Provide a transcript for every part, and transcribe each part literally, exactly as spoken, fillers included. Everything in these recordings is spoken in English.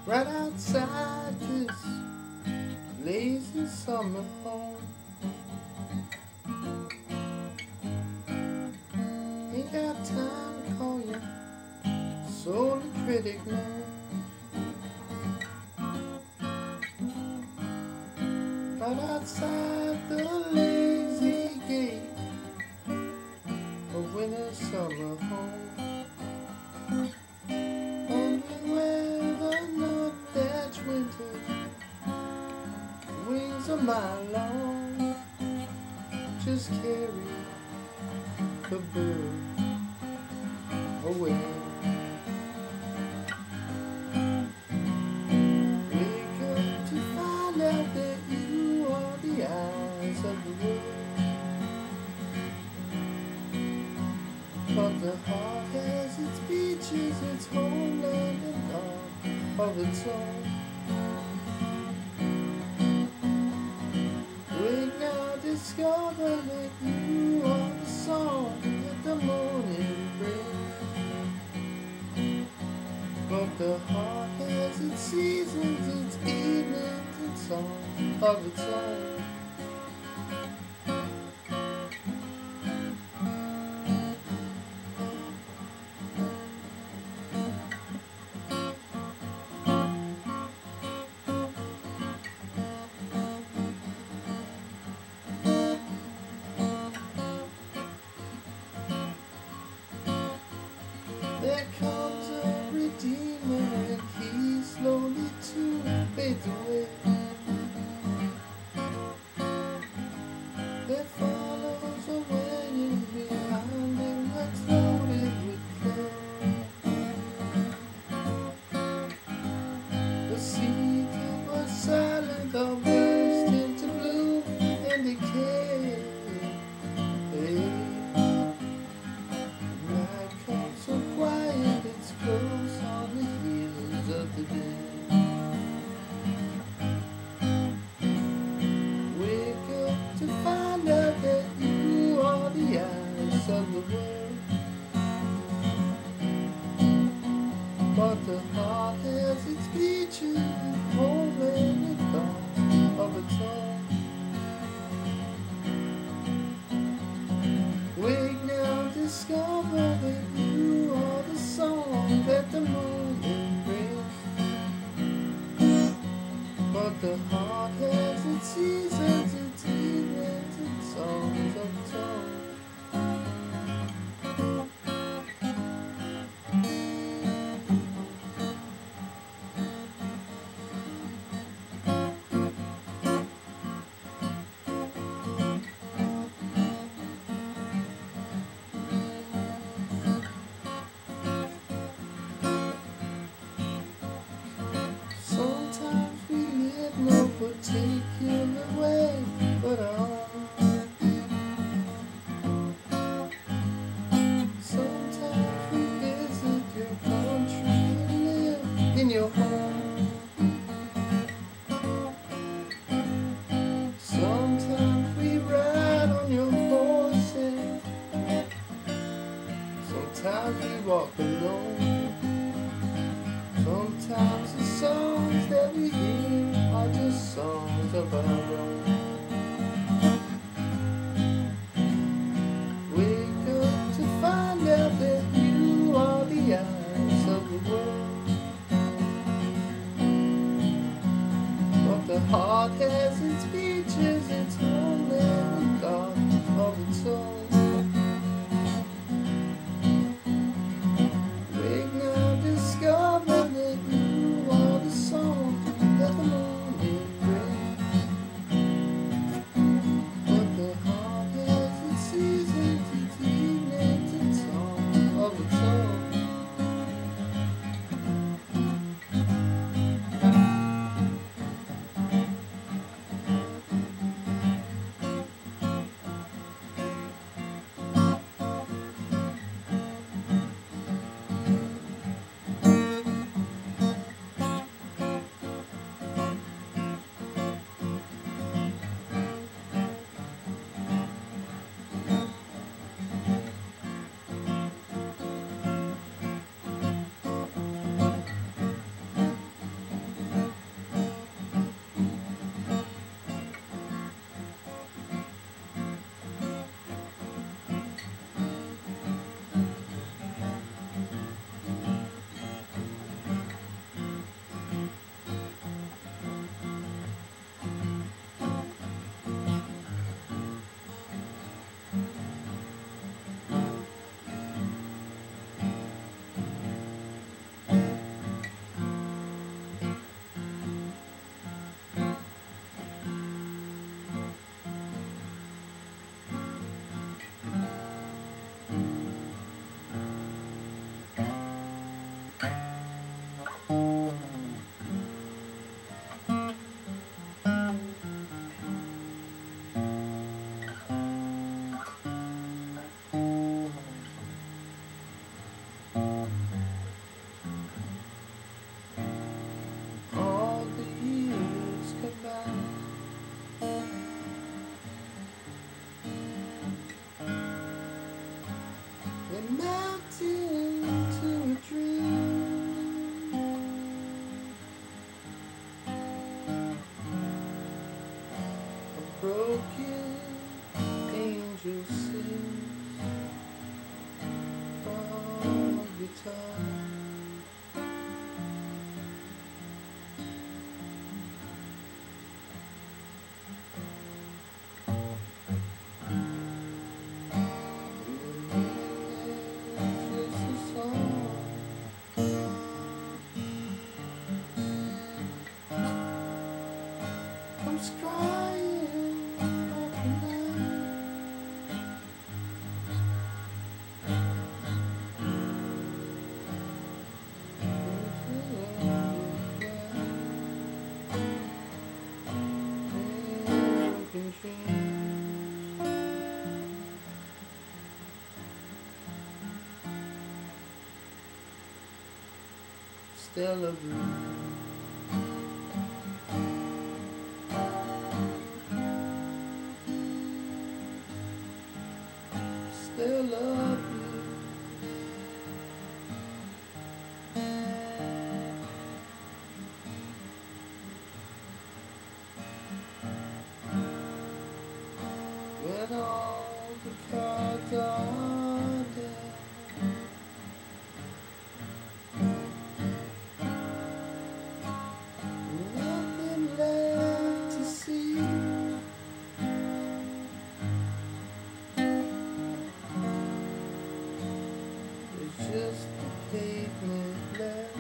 right outside this lazy summer home. Ain't got time to call you soul critic, no. Right outside the lazy gate of winter summer home. Wondering whether not that's winter. Wings a mile long, just carry the bird away. Wake up to find out that you are the eyes of the world, but the heart has its beaches, its homeland and art of its own. Wake now, discover that you are the song that the morning brings, but the heart has its seasons, its evenings and songs of its own. There comes a redeemer and he slowly too fades away. There follows a wagon behind him that's loaded with clay. The seeds that were silent all burst into bloom and decay. Night comes so quiet, it's close on the heels of the day. Wake up to find out that you are the eyes of the world, but the heart has its beaches, homeland and thoughts of its own. Wake now, discover that you are the song that the morning brings, but the heart has its seasons, its evenings and songs of its own. Sometimes we live no particular way, but on. Sometimes we visit your country and live in your home. Sometimes we ride on your horses. Sometimes we walk alone. Sometimes the songs that we hear are just songs of our own. Wake up to find out that you are the eyes of the world, but the heart has its beaches, its homeland and thoughts of its own. Wake now, discover that you are the song that the morning brings, It melted into a dream. A broken angel sings from a guitar. Comes crying like a broken dreams. Stella Blue. Still love you. When all the cards are dead, nothing left to see. It's just the pavement left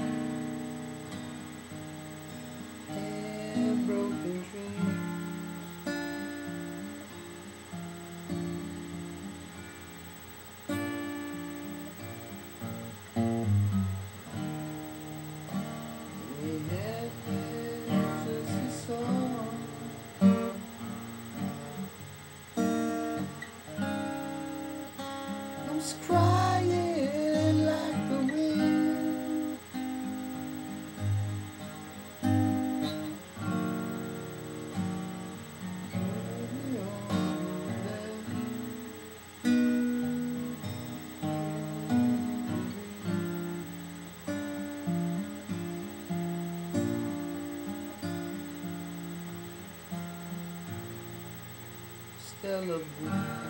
and broken dreams. We had just a song. I'm crying like the wind. Stella Blue.